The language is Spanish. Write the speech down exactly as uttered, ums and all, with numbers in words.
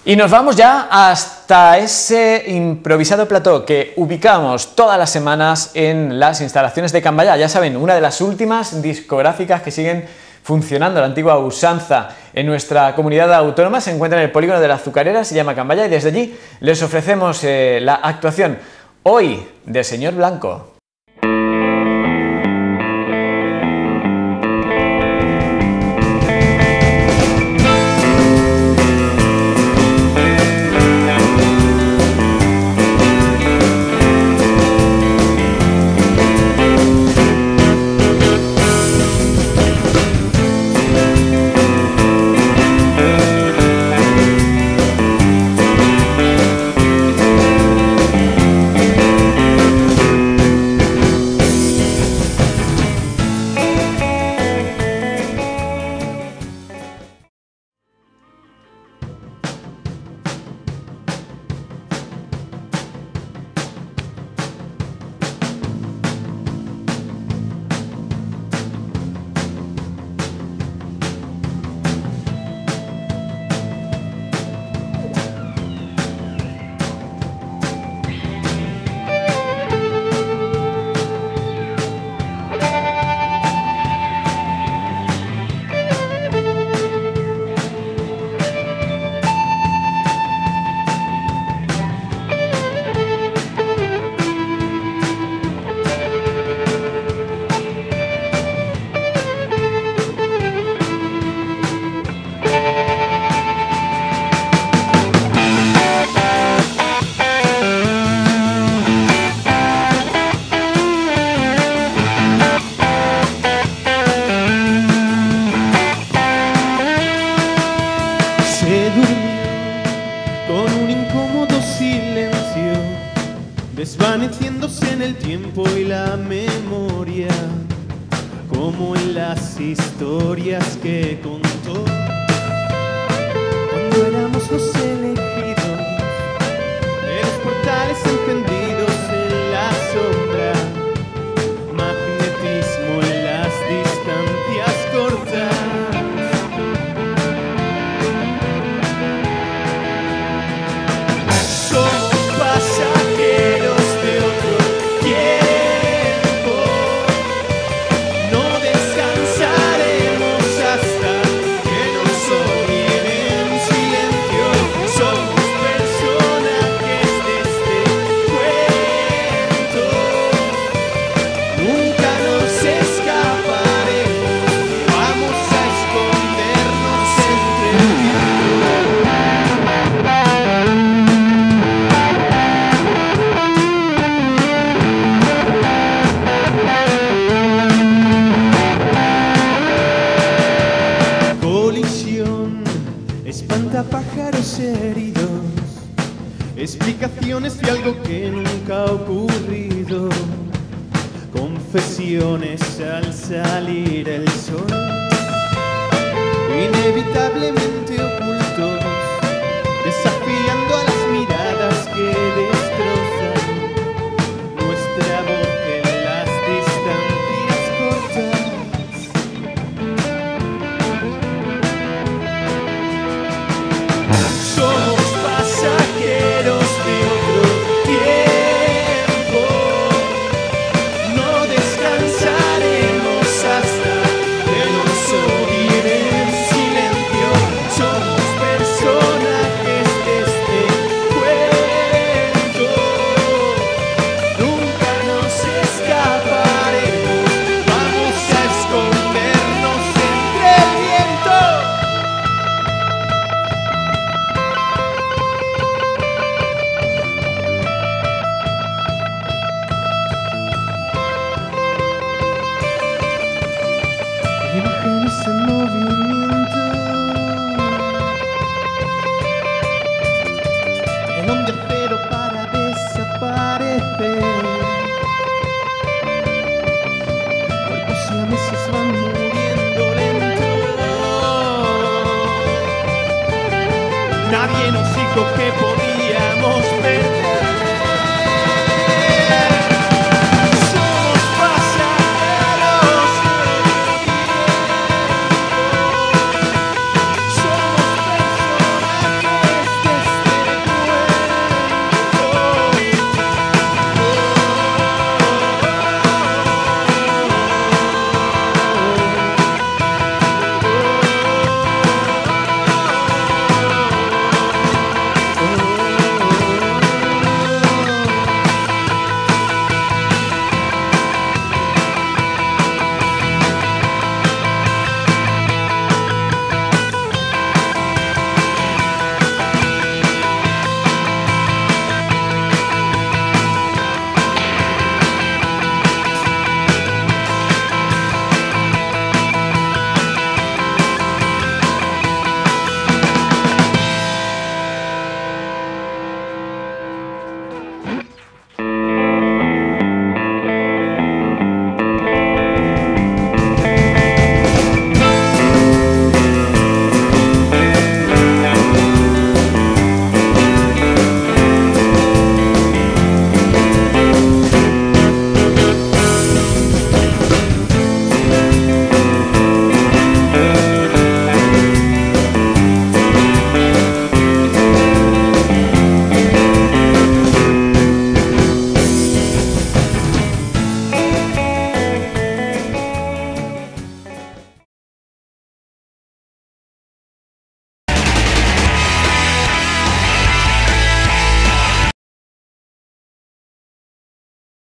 Y nos vamos ya hasta ese improvisado plató que ubicamos todas las semanas en las instalaciones de Can Ballá. Ya saben, una de las últimas discográficas que siguen funcionando, la antigua usanza en nuestra comunidad autónoma. Se encuentra en el polígono de la Azucarera, se llama Can Ballá, y desde allí les ofrecemos eh, la actuación hoy de Señor Blanco. Desvaneciéndose en el tiempo y la memoria, como en las historias que contó cuando éramos los elegidos, de los portales encendidos en la sombra, magnetismo en las distancias cortas. Pájaros heridos, explicaciones de algo que nunca ha ocurrido, confesiones al salir el sol, inevitablemente ocultos, desafiando a las miradas que destrozan nuestra voz en las distancias cortas. Imágenes en movimiento, el hombre cero para desaparecer, cuerpos y a meses van muriendo lento. Nadie nos dijo que podíamos ver.